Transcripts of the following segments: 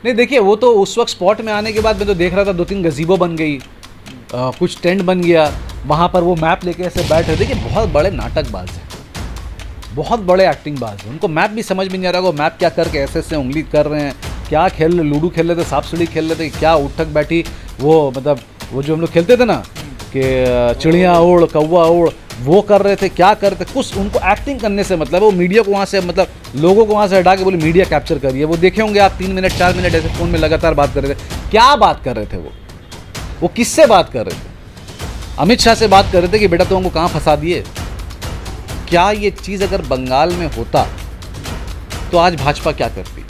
नहीं देखिए, वो तो उस वक्त स्पॉट में आने के बाद मैं तो देख रहा था 2-3 गजीबो बन गई, कुछ टेंट बन गया, वहाँ पर वो मैप लेके ऐसे बैठ रहे। देखिए बहुत बड़े नाटकबाज हैं, बहुत बड़े एक्टिंग बाज हैं। उनको मैप भी समझ में नहीं आ रहा, वो मैप क्या करके ऐसे ऐसे उंगली कर रहे हैं, क्या खेल रहे, लूडो खेल रहे थे, सांप सीढ़ी खेल रहे थे, क्या उठक बैठी, वो मतलब वो जो हम लोग खेलते थे ना कि चिड़िया उड़ कौवा उड़, वो कर रहे थे, क्या कर रहे थे। कुछ उनको एक्टिंग करने से मतलब, वो मीडिया को वहाँ से मतलब लोगों को वहाँ से हटा के बोले मीडिया कैप्चर करिए। वो देखे होंगे आप 3 मिनट 4 मिनट ऐसे फ़ोन में लगातार बात कर रहे थे। क्या बात कर रहे थे वो किससे बात कर रहे थे? अमित शाह से बात कर रहे थे कि बेटा तुमको कहाँ फंसा दिए। क्या ये चीज़ अगर बंगाल में होता तो आज भाजपा क्या करती?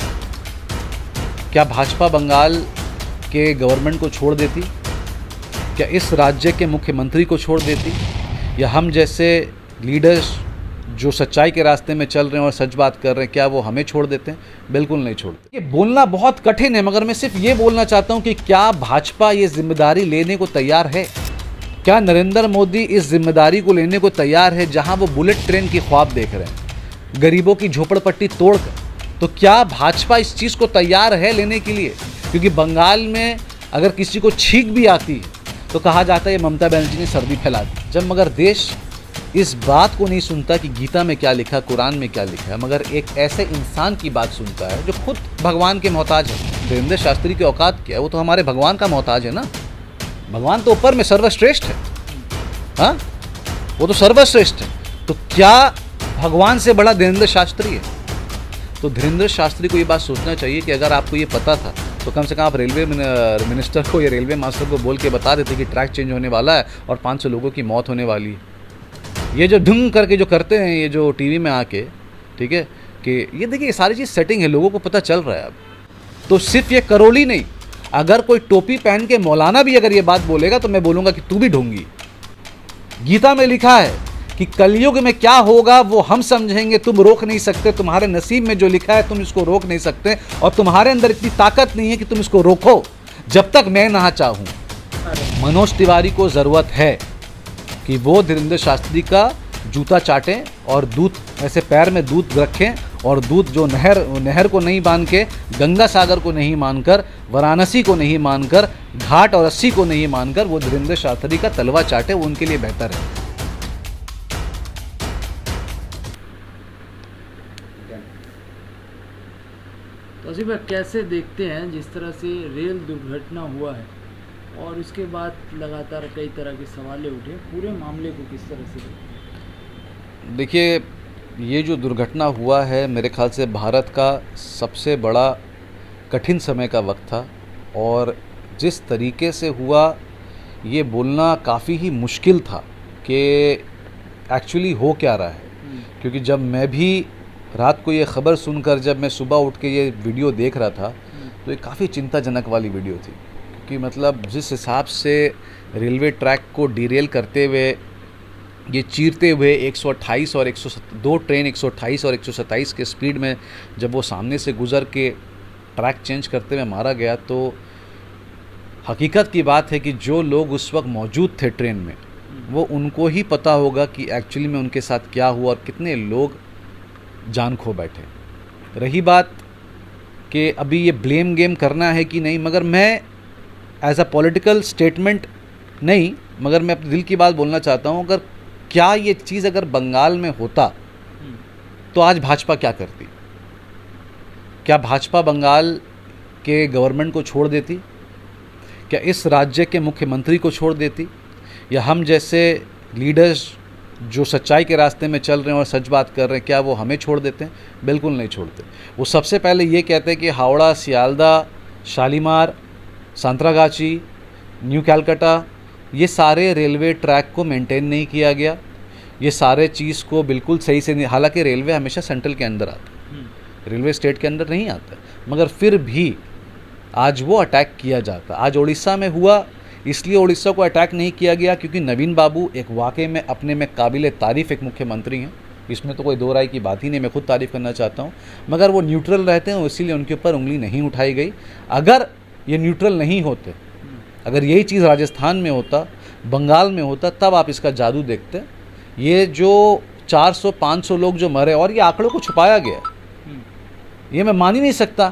क्या भाजपा बंगाल के गवर्नमेंट को छोड़ देती? क्या इस राज्य के मुख्यमंत्री को छोड़ देती? या हम जैसे लीडर्स जो सच्चाई के रास्ते में चल रहे हैं और सच बात कर रहे हैं, क्या वो हमें छोड़ देते हैं? बिल्कुल नहीं छोड़ते। ये बोलना बहुत कठिन है, मगर मैं सिर्फ ये बोलना चाहता हूँ कि क्या भाजपा ये जिम्मेदारी लेने को तैयार है? क्या नरेंद्र मोदी इस जिम्मेदारी को लेने को तैयार है, जहां वो बुलेट ट्रेन की ख्वाब देख रहे हैं, गरीबों की झोपड़पट्टी तोड़कर? तो क्या भाजपा इस चीज़ को तैयार है लेने के लिए? क्योंकि बंगाल में अगर किसी को छींक भी आती है तो कहा जाता है ये ममता बनर्जी ने सर्दी फैला दी। जब मगर देश इस बात को नहीं सुनता कि गीता में क्या लिखा, कुरान में क्या लिखा है, मगर एक ऐसे इंसान की बात सुनता है जो खुद भगवान के मोहताज है। धीरेन्द्र शास्त्री की औकात क्या है? वो तो हमारे भगवान का मोहताज है ना। भगवान तो ऊपर में सर्वश्रेष्ठ है, हाँ, वो तो सर्वश्रेष्ठ है। तो क्या भगवान से बड़ा धीरेन्द्र शास्त्री है? तो धीरेन्द्र शास्त्री को ये बात सोचना चाहिए कि अगर आपको ये पता था तो कम से कम आप रेलवे मिनिस्टर को या रेलवे मास्टर को बोल के बता देते कि ट्रैक चेंज होने वाला है और 500 लोगों की मौत होने वाली है। ये जो ढूंढ करके जो करते हैं ये जो टीवी में आके, ठीक है, कि ये देखिए ये सारी चीज़ सेटिंग है, लोगों को पता चल रहा है अब। तो सिर्फ ये करोली नहीं, अगर कोई टोपी पहन के मौलाना भी अगर ये बात बोलेगा तो मैं बोलूँगा कि तू भी ढोंगी। गीता में लिखा है कि कलयुग में क्या होगा वो हम समझेंगे, तुम रोक नहीं सकते। तुम्हारे नसीब में जो लिखा है तुम इसको रोक नहीं सकते, और तुम्हारे अंदर इतनी ताकत नहीं है कि तुम इसको रोको जब तक मैं ना चाहूँ। मनोज तिवारी को ज़रूरत है कि वो धीरेन्द्र शास्त्री का जूता चाटें और दूध ऐसे पैर में दूध रखें, और दूध जो नहर को नहीं मान के, गंगा सागर को नहीं मानकर, वाराणसी को नहीं मानकर, घाट और अस्सी को नहीं मानकर वो धीरेन्द्र शास्त्री का तलवा चाटे, वो उनके लिए बेहतर है। तो असीम भाई कैसे देखते हैं जिस तरह से रेल दुर्घटना हुआ है और उसके बाद लगातार कई तरह के सवाल उठे, पूरे मामले को किस तरह से देखते हैं? देखिए ये जो दुर्घटना हुआ है मेरे ख्याल से भारत का सबसे बड़ा कठिन समय का वक्त था, और जिस तरीके से हुआ ये बोलना काफ़ी ही मुश्किल था कि एक्चुअली हो क्या रहा है। क्योंकि जब मैं भी रात को ये ख़बर सुनकर जब मैं सुबह उठ के ये वीडियो देख रहा था तो ये काफ़ी चिंताजनक वाली वीडियो थी। क्योंकि मतलब जिस हिसाब से रेलवे ट्रैक को डिरेल करते हुए, ये चीरते हुए 128 और 102 ट्रेन 128 और 127 के स्पीड में जब वो सामने से गुज़र के ट्रैक चेंज करते हुए मारा गया, तो हकीकत की बात है कि जो लोग उस वक्त मौजूद थे ट्रेन में, वो उनको ही पता होगा कि एक्चुअली में उनके साथ क्या हुआ और कितने लोग जान खो बैठे। रही बात कि अभी ये ब्लेम गेम करना है कि नहीं, मगर मैं एज अ पॉलिटिकल स्टेटमेंट नहीं, मगर मैं अपने दिल की बात बोलना चाहता हूँ। अगर क्या ये चीज़ अगर बंगाल में होता तो आज भाजपा क्या करती? क्या भाजपा बंगाल के गवर्नमेंट को छोड़ देती? क्या इस राज्य के मुख्यमंत्री को छोड़ देती? या हम जैसे लीडर्स जो सच्चाई के रास्ते में चल रहे हैं और सच बात कर रहे हैं, क्या वो हमें छोड़ देते हैं? बिल्कुल नहीं छोड़ते। वो सबसे पहले ये कहते हैं कि हावड़ा, सियालदा, शालीमार, सांतरागाची, न्यू कैलकाटा, ये सारे रेलवे ट्रैक को मेंटेन नहीं किया गया, ये सारे चीज़ को बिल्कुल सही से नहीं। हालांकि रेलवे हमेशा सेंट्रल के अंदर आता है, रेलवे स्टेट के अंदर नहीं आता, मगर फिर भी आज वो अटैक किया जाता। आज उड़ीसा में हुआ, इसलिए उड़ीसा को अटैक नहीं किया गया क्योंकि नवीन बाबू एक वाकई में अपने में काबिल तारीफ़ एक मुख्यमंत्री हैं, इसमें तो कोई दो राय की बात ही नहीं। मैं खुद तारीफ़ करना चाहता हूँ, मगर वो न्यूट्रल रहते हैं, इसीलिए उनके ऊपर उंगली नहीं उठाई गई। अगर ये न्यूट्रल नहीं होते, अगर यही चीज़ राजस्थान में होता, बंगाल में होता, तब आप इसका जादू देखते। ये जो 400-500 लोग जो मरे, और ये आंकड़ों को छुपाया गया, ये मैं मान ही नहीं सकता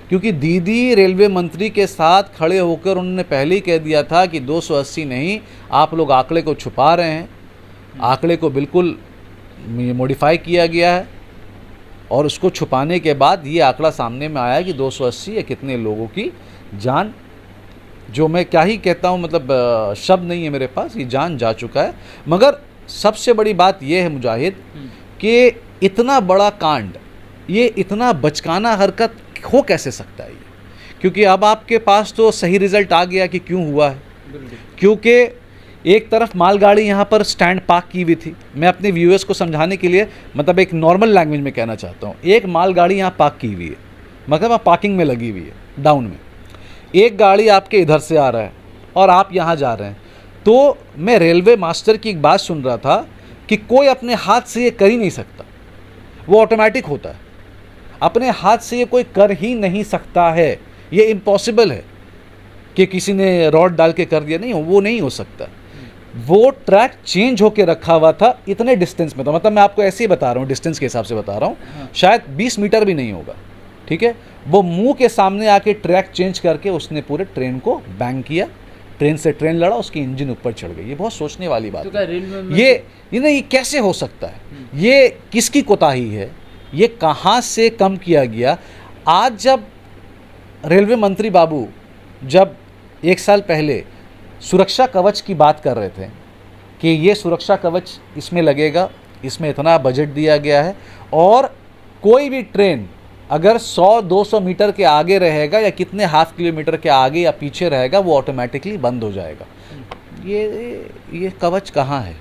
क्योंकि दीदी रेलवे मंत्री के साथ खड़े होकर उन्होंने पहले ही कह दिया था कि 280 नहीं, आप लोग आंकड़े को छुपा रहे हैं। आंकड़े को बिल्कुल मॉडिफाई किया गया है और उसको छुपाने के बाद ये आंकड़ा सामने में आया कि 280 या कितने लोगों की जान, जो मैं क्या ही कहता हूँ, मतलब शब्द नहीं है मेरे पास, ये जान जा चुका है। मगर सबसे बड़ी बात ये है मुजाहिद कि इतना बड़ा कांड, ये इतना बचकाना हरकत हो कैसे सकता है ये? क्योंकि अब आपके पास तो सही रिजल्ट आ गया कि क्यों हुआ है। क्योंकि एक तरफ मालगाड़ी यहाँ पर स्टैंड पार्क की हुई थी। मैं अपने व्यूअर्स को समझाने के लिए मतलब एक नॉर्मल लैंग्वेज में कहना चाहता हूँ, एक मालगाड़ी यहाँ पार्क की हुई है, मतलब आप पार्किंग में लगी हुई है डाउन में, एक गाड़ी आपके इधर से आ रहा है और आप यहाँ जा रहे हैं। तो मैं रेलवे मास्टर की एक बात सुन रहा था कि कोई अपने हाथ से ये कर ही नहीं सकता, वो ऑटोमेटिक होता है, अपने हाथ से ये कोई कर ही नहीं सकता है, ये इम्पॉसिबल है कि किसी ने रॉड डाल के कर दिया, नहीं, वो नहीं हो सकता। वो ट्रैक चेंज होके रखा हुआ था इतने डिस्टेंस में, तो मतलब मैं आपको ऐसे ही बता रहा हूँ, डिस्टेंस के हिसाब से बता रहा हूँ, शायद 20 मीटर भी नहीं होगा, ठीक है। वो मुंह के सामने आके ट्रैक चेंज करके उसने पूरे ट्रेन को बैंग किया, ट्रेन से ट्रेन लड़ा, उसकी इंजन ऊपर चढ़ गई। ये बहुत सोचने वाली बात तो है। ये कैसे हो सकता है? ये किसकी कोताही है? ये कहाँ से कम किया गया? आज जब रेलवे मंत्री बाबू जब 1 साल पहले सुरक्षा कवच की बात कर रहे थे कि ये सुरक्षा कवच इसमें लगेगा, इसमें इतना बजट दिया गया है और कोई भी ट्रेन अगर 100-200 मीटर के आगे रहेगा या कितने हाफ किलोमीटर के आगे या पीछे रहेगा वो ऑटोमेटिकली बंद हो जाएगा। ये कवच कहाँ है?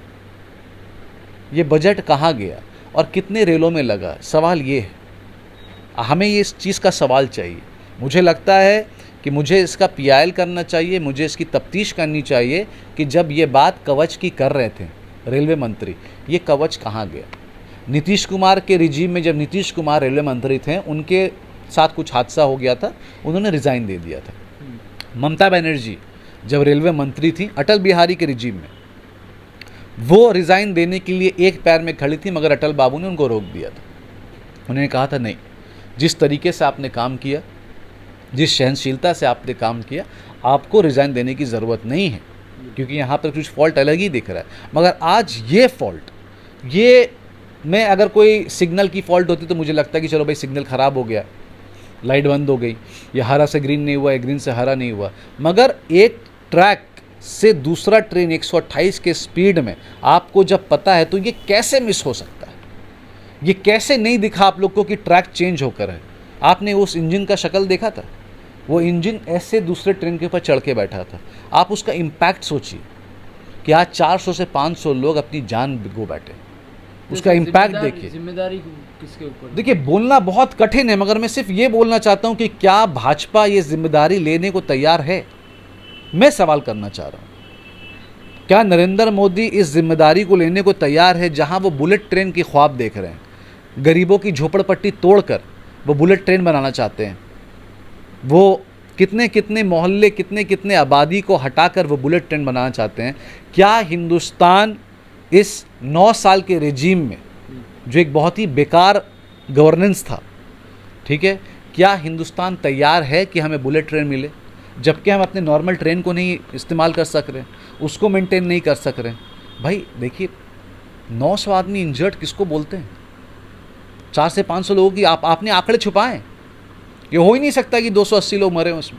ये बजट कहाँ गया और कितने रेलों में लगा? सवाल ये है, हमें ये इस चीज़ का सवाल चाहिए। मुझे लगता है कि मुझे इसका पीआईएल करना चाहिए, मुझे इसकी तफ्तीश करनी चाहिए कि जब ये बात कवच की कर रहे थे रेलवे मंत्री, ये कवच कहाँ गया? नीतीश कुमार के रिजीम में जब नीतीश कुमार रेलवे मंत्री थे, उनके साथ कुछ हादसा हो गया था, उन्होंने रिज़ाइन दे दिया था। ममता बनर्जी जब रेलवे मंत्री थी अटल बिहारी के रिजीम में, वो रिज़ाइन देने के लिए एक पैर में खड़ी थी, मगर अटल बाबू ने उनको रोक दिया था। उन्होंने कहा था नहीं, जिस तरीके से आपने काम किया, जिस सहनशीलता से आपने काम किया, आपको रिज़ाइन देने की ज़रूरत नहीं है, क्योंकि यहाँ पर कुछ फॉल्ट अलग ही दिख रहा है। मगर आज ये फॉल्ट, ये मैं अगर कोई सिग्नल की फॉल्ट होती तो मुझे लगता है कि चलो भाई सिग्नल ख़राब हो गया, लाइट बंद हो गई, या हरा से ग्रीन नहीं हुआ, या ग्रीन से हरा नहीं हुआ। मगर एक ट्रैक से दूसरा ट्रेन 128 के स्पीड में आपको जब पता है तो ये कैसे मिस हो सकता है? ये कैसे नहीं दिखा आप लोग को कि ट्रैक चेंज होकर है? आपने उस इंजन का शक्ल देखा था? वो इंजन ऐसे दूसरे ट्रेन के ऊपर चढ़ के बैठा था। आप उसका इम्पैक्ट सोचिए कि आज 400 से 500 लोग अपनी जान गो बैठे, उसका इम्पैक्ट देखिए। जिम्मेदारी किसके ऊपर? देखिए, बोलना बहुत कठिन है, मगर मैं सिर्फ ये बोलना चाहता हूँ कि क्या भाजपा ये जिम्मेदारी लेने को तैयार है? मैं सवाल करना चाह रहा हूँ, क्या नरेंद्र मोदी इस जिम्मेदारी को लेने को तैयार है? जहाँ वो बुलेट ट्रेन की ख्वाब देख रहे हैं, गरीबों की झोपड़पट्टी तोड़कर वो बुलेट ट्रेन बनाना चाहते हैं, वो कितने कितने मोहल्ले, कितने कितने आबादी को हटाकर वो बुलेट ट्रेन बनाना चाहते हैं। क्या हिंदुस्तान इस 9 साल के रेजीम में, जो एक बहुत ही बेकार गवर्नेंस था, ठीक है, क्या हिंदुस्तान तैयार है कि हमें बुलेट ट्रेन मिले, जबकि हम अपने नॉर्मल ट्रेन को नहीं इस्तेमाल कर सक रहे, उसको मेंटेन नहीं कर सक रहे? भाई देखिए, 900 आदमी इंजर्ड किसको बोलते हैं? 400 से 500 लोगों की आपने आंकड़े छुपाएं। ये हो ही नहीं सकता कि 280 लोग मरे उसमें,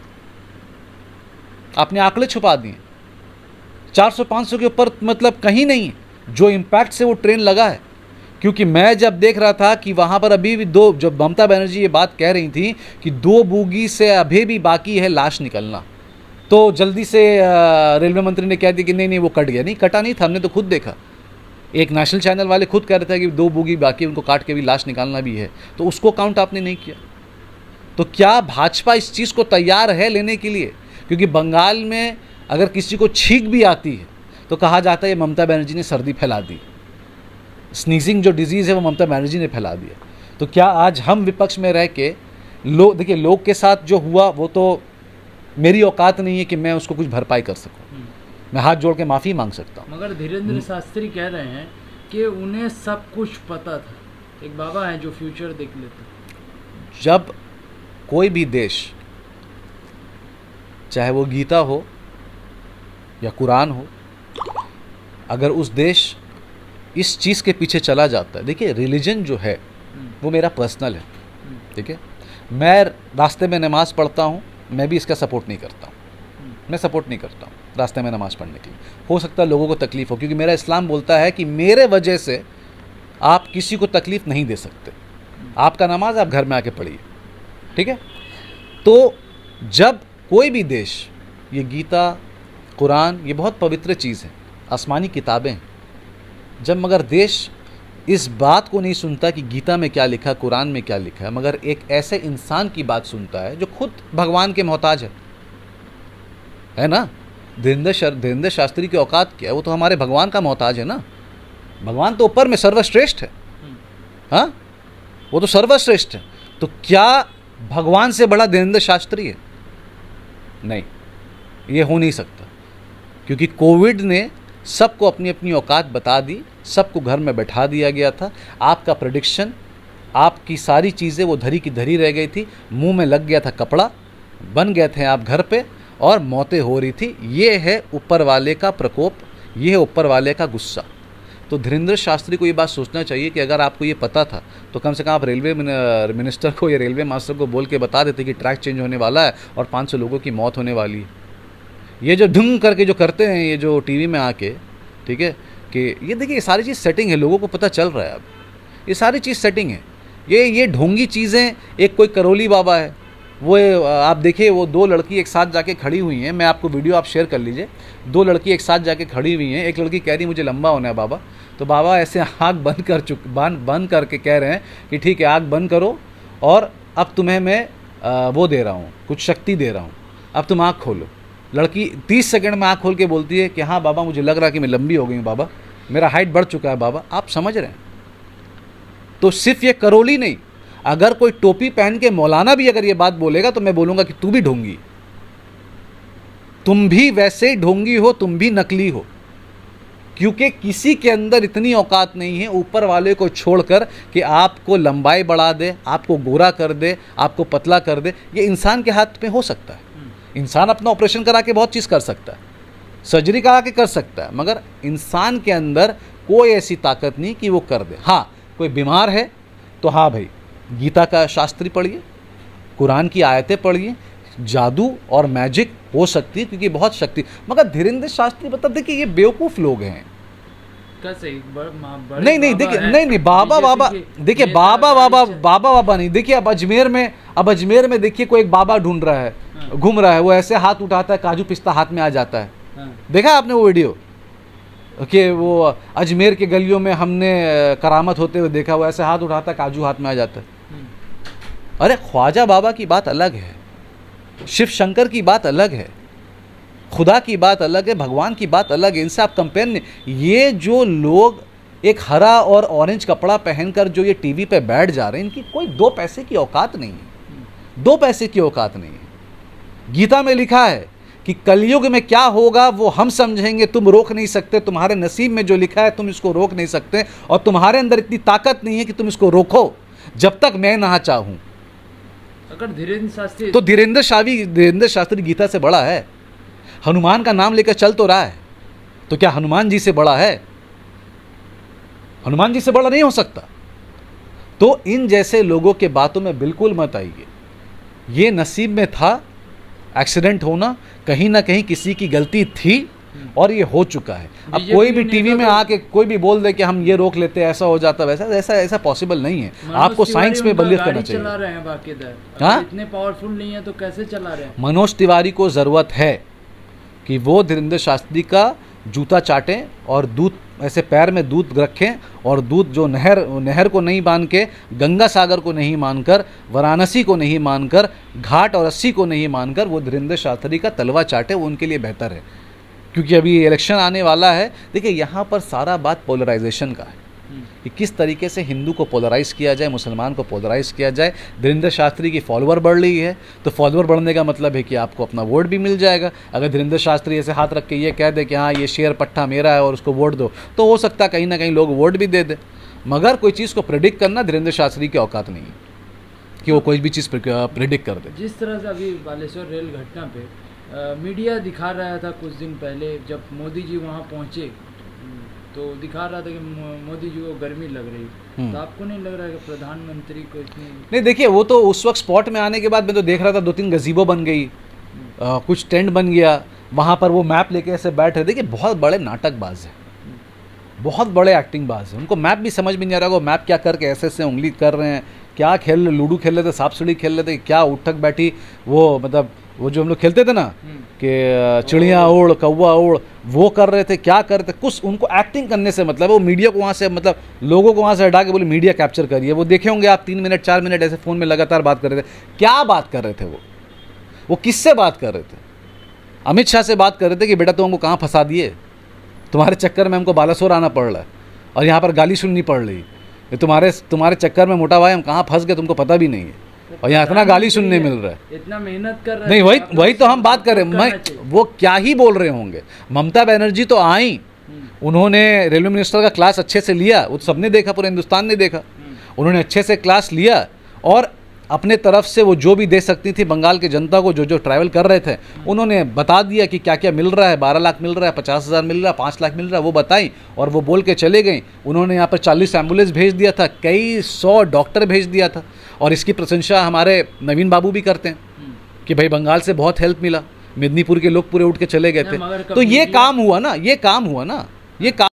आपने आंकड़े छुपा दिए। 400-500 के ऊपर मतलब कहीं नहीं है जो इम्पैक्ट से वो ट्रेन लगा है। क्योंकि मैं जब देख रहा था कि वहाँ पर अभी भी दो, जब ममता बनर्जी ये बात कह रही थी कि 2 बोगी से अभी भी बाकी है लाश निकलना, तो जल्दी से रेलवे मंत्री ने कह दिया कि नहीं वो कट गया। नहीं, कटा नहीं था, हमने तो खुद देखा। एक नेशनल चैनल वाले खुद कह रहे थे कि 2 बोगी बाकी, उनको काट के भी लाश निकालना भी है, तो उसको काउंट आपने नहीं किया। तो क्या भाजपा इस चीज़ को तैयार है लेने के लिए? क्योंकि बंगाल में अगर किसी को छींक भी आती है तो कहा जाता है ये ममता बनर्जी ने सर्दी फैला दी, स्नीजिंग जो डिजीज़ है वो ममता बनर्जी ने फैला दिया। तो क्या आज हम विपक्ष में रह के देखिए, लोग के साथ जो हुआ वो तो मेरी औकात नहीं है कि मैं उसको कुछ भरपाई कर सकूं, मैं हाथ जोड़ के माफ़ी मांग सकता हूं। मगर धीरेन्द्र शास्त्री कह रहे हैं कि उन्हें सब कुछ पता था। एक बाबा है जो फ्यूचर देख लेते। जब कोई भी देश, चाहे वो गीता हो या कुरान हो, अगर उस देश इस चीज़ के पीछे चला जाता है, देखिए रिलीजन जो है वो मेरा पर्सनल है, ठीक है। मैं रास्ते में नमाज़ पढ़ता हूँ, मैं भी इसका सपोर्ट नहीं करता हूँ, मैं सपोर्ट नहीं करता हूँ रास्ते में नमाज़ पढ़ने के लिए। हो सकता है लोगों को तकलीफ़ हो, क्योंकि मेरा इस्लाम बोलता है कि मेरे वजह से आप किसी को तकलीफ़ नहीं दे सकते। आपका नमाज आप घर में आके पढ़िए, ठीक है। तो जब कोई भी देश, ये गीता कुरान ये बहुत पवित्र चीज़ है, आसमानी किताबें हैं, जब मगर देश इस बात को नहीं सुनता कि गीता में क्या लिखा, कुरान में क्या लिखा है, मगर एक ऐसे इंसान की बात सुनता है जो खुद भगवान के मोहताज है ना। धीरेंद्र शास्त्री की औकात क्या है, वो तो हमारे भगवान का मोहताज है ना। भगवान तो ऊपर में सर्वश्रेष्ठ है, हाँ, वो तो सर्वश्रेष्ठ है। तो क्या भगवान से बड़ा धीरेंद्र शास्त्री है? नहीं, ये हो नहीं सकता, क्योंकि कोविड ने सबको अपनी अपनी औकात बता दी, सबको घर में बैठा दिया गया था। आपका प्रेडिक्शन, आपकी सारी चीज़ें वो धरी की धरी रह गई थी, मुंह में लग गया था कपड़ा, बन गए थे आप घर पे और मौतें हो रही थी। ये है ऊपर वाले का प्रकोप, ये है ऊपर वाले का गुस्सा। तो धीरेंद्र शास्त्री को ये बात सोचना चाहिए कि अगर आपको ये पता था तो कम से कम आप रेलवे मिनिस्टर को या रेलवे मास्टर को बोल के बता देते कि ट्रैक चेंज होने वाला है और 500 लोगों की मौत होने वाली है। ये जो ढंग करके जो करते हैं ये जो टीवी में आके, ठीक है, कि ये देखिए ये सारी चीज़ सेटिंग है, लोगों को पता चल रहा है अब, ये सारी चीज़ सेटिंग है। ये ढोंगी चीज़ें, एक कोई करोली बाबा है, वो आप देखिए वो 2 लड़की एक साथ जाके खड़ी हुई हैं, मैं आपको वीडियो आप शेयर कर लीजिए, 2 लड़की एक साथ जाके खड़ी हुई हैं। एक लड़की कह रही मुझे लंबा होना है बाबा, तो बाबा ऐसे आँख बंद करके कह रहे हैं कि ठीक है आँख बंद करो और अब तुम्हें मैं वो दे रहा हूँ, कुछ शक्ति दे रहा हूँ, अब तुम आँख खोलो। लड़की 30 सेकंड में आँख खोल के बोलती है कि हाँ बाबा मुझे लग रहा है कि मैं लंबी हो गई हूँ बाबा, मेरा हाइट बढ़ चुका है बाबा। आप समझ रहे हैं? तो सिर्फ ये करोली नहीं, अगर कोई टोपी पहन के मौलाना भी अगर ये बात बोलेगा तो मैं बोलूँगा कि तू भी ढोंगी, तुम भी वैसे ही ढोंगी हो, तुम भी नकली हो, क्योंकि किसी के अंदर इतनी औकात नहीं है ऊपर वाले को छोड़कर कि आपको लंबाई बढ़ा दे, आपको गोरा कर दे, आपको पतला कर दे। ये इंसान के हाथ में हो सकता है। इंसान अपना ऑपरेशन करा के बहुत चीज़ कर सकता है, सर्जरी करा के कर सकता है, मगर इंसान के अंदर कोई ऐसी ताकत नहीं कि वो कर दे। हाँ, कोई बीमार है तो हाँ भाई गीता का शास्त्री पढ़िए, कुरान की आयतें पढ़िए, जादू और मैजिक हो सकती है क्योंकि बहुत शक्ति। मगर धीरेंद्र शास्त्री मतलब देखिए ये बेवकूफ़ लोग हैं। कैसे नहीं देखिए बाबा देखिए बाबा नहीं। देखिए अब अजमेर में देखिए कोई एक बाबा ढूंढ रहा है, घूम रहा है, वो ऐसे हाथ उठाता है, काजू पिस्ता हाथ में आ जाता है। देखा आपने वो वीडियो कि वो अजमेर के गलियों में हमने करामत होते हुए देखा, वो ऐसे हाथ उठाता है, काजू हाथ में आ जाता है। अरे ख्वाजा बाबा की बात अलग है, शिव शंकर की बात अलग है, खुदा की बात अलग है, भगवान की बात अलग है। इनसे आप कंपेयर नहीं। ये जो लोग एक हरा और ऑरेंज कपड़ा पहनकर जो ये टीवी पे बैठ जा रहे हैं, इनकी कोई 2 पैसे की औकात नहीं है, 2 पैसे की औकात नहीं है। गीता में लिखा है कि कलयुग में क्या होगा वो हम समझेंगे, तुम रोक नहीं सकते। तुम्हारे नसीब में जो लिखा है तुम इसको रोक नहीं सकते, और तुम्हारे अंदर इतनी ताकत नहीं है कि तुम इसको रोको जब तक मैं ना चाहूँ। अगर धीरेंद्र शास्त्री गीता से बड़ा है, हनुमान का नाम लेकर चल तो रहा है, तो क्या हनुमान जी से बड़ा है? हनुमान जी से बड़ा नहीं हो सकता। तो इन जैसे लोगों के बातों में बिल्कुल मत आइए। ये नसीब में था, एक्सीडेंट होना कहीं ना कहीं किसी की गलती थी और ये हो चुका है। अब कोई भी टीवी में आके कोई भी बोल दे कि हम ये रोक लेते, ऐसा हो जाता, ऐसा पॉसिबल नहीं है। आपको साइंस में बलियत करना चाहिए। चला रहे हैं बाकायदा, हाँ, इतने पावरफुल नहीं है तो कैसे चला रहे हैं? मनोज तिवारी को ज़रूरत है कि वो धीरेंद्र शास्त्री का जूता चाटें और दूध ऐसे पैर में दूध रखें, और दूध जो नहर को नहीं मान के, गंगा सागर को नहीं मानकर, वाराणसी को नहीं मानकर, घाट और अस्सी को नहीं मानकर वो धीरेंद्र शास्त्री का तलवा चाटे, वो उनके लिए बेहतर है। क्योंकि अभी इलेक्शन आने वाला है। देखिए यहाँ पर सारा बात पोलराइजेशन का है कि किस तरीके से हिंदू को पोलराइज किया जाए, मुसलमान को पोलराइज किया जाए। धीरेंद्र शास्त्री की फॉलोअर बढ़ रही है, तो फॉलोअर बढ़ने का मतलब है कि आपको अपना वोट भी मिल जाएगा। अगर धीरेंद्र शास्त्री ऐसे हाथ रख के ये कह दे कि हाँ ये शेयर पट्टा मेरा है और उसको वोट दो, तो हो सकता है कहीं ना कहीं लोग वोट भी दे दे। मगर कोई चीज़ को प्रेडिक्ट करना धीरेंद्र शास्त्री की औकात नहीं है। कि वो कोई भी चीज़ प्रिडिक्ट कर दे। जिस तरह से अभी बालेश्वर रेल घटना पे मीडिया दिखा रहा था कुछ दिन पहले, जब मोदी जी वहाँ पहुँचे तो दिखा रहा था कि मोदी जी को गर्मी लग रही, तो आपको नहीं लग रहा है कि प्रधानमंत्री को इतनी नहीं? देखिए, वो तो उस वक्त स्पॉट में आने के बाद मैं तो देख रहा था 2-3 गजीबो बन गई, कुछ टेंट बन गया, वहाँ पर वो मैप लेके ऐसे बैठ रहे। देखिए, बहुत बड़े नाटकबाज हैं, बहुत बड़े एक्टिंग बाज हैं। उनको मैप भी समझ में नहीं आ रहा, वो मैप क्या करके ऐसे ऐसे उंगली कर रहे हैं, क्या खेल, लूडो खेल रहे थे, सांप सीढ़ी खेल रहे थे, क्या उठक बैठी, वो मतलब वो जो हम लोग खेलते थे ना कि चिड़िया उड़ कौवा उड़, वो कर रहे थे, क्या कर रहे थे। कुछ उनको एक्टिंग करने से मतलब, वो मीडिया को वहाँ से मतलब लोगों को वहाँ से हटा के बोले मीडिया कैप्चर करिए। वो देखे होंगे आप 3 मिनट 4 मिनट ऐसे फ़ोन में लगातार बात कर रहे थे। क्या बात कर रहे थे वो किससे बात कर रहे थे? अमित शाह से बात कर रहे थे कि बेटा तुम हमको कहाँ फंसा दिए, तुम्हारे चक्कर में हमको बालासोर आना पड़ रहा है और यहाँ पर गाली सुननी पड़ रही है, तुम्हारे चक्कर में मोटा भाई हम कहाँ फंस गए तुमको पता भी नहीं है, और यहाँ इतना गाली सुनने मिल रहा है, इतना मेहनत कर रहे नहीं। वही तो हम बात कर रहे हैं। वो क्या ही बोल रहे होंगे। ममता बनर्जी तो आई, उन्होंने रेलवे मिनिस्टर का क्लास अच्छे से लिया, वो सबने देखा, पूरे हिंदुस्तान ने देखा। उन्होंने अच्छे से क्लास लिया और अपने तरफ से वो जो भी दे सकती थी बंगाल की जनता को, जो ट्रैवल कर रहे थे, उन्होंने बता दिया कि क्या क्या मिल रहा है। 12 लाख मिल रहा है, 50,000 मिल रहा है, 5 लाख मिल रहा है, वो बताई और वो बोल के चले गई। उन्होंने यहाँ पर 40 एम्बुलेंस भेज दिया था, कई 100 डॉक्टर भेज दिया था, और इसकी प्रशंसा हमारे नवीन बाबू भी करते हैं कि भाई बंगाल से बहुत हेल्प मिला, मेदिनीपुर के लोग पूरे उठ के चले गए थे। तो ये काम हुआ ना, ये काम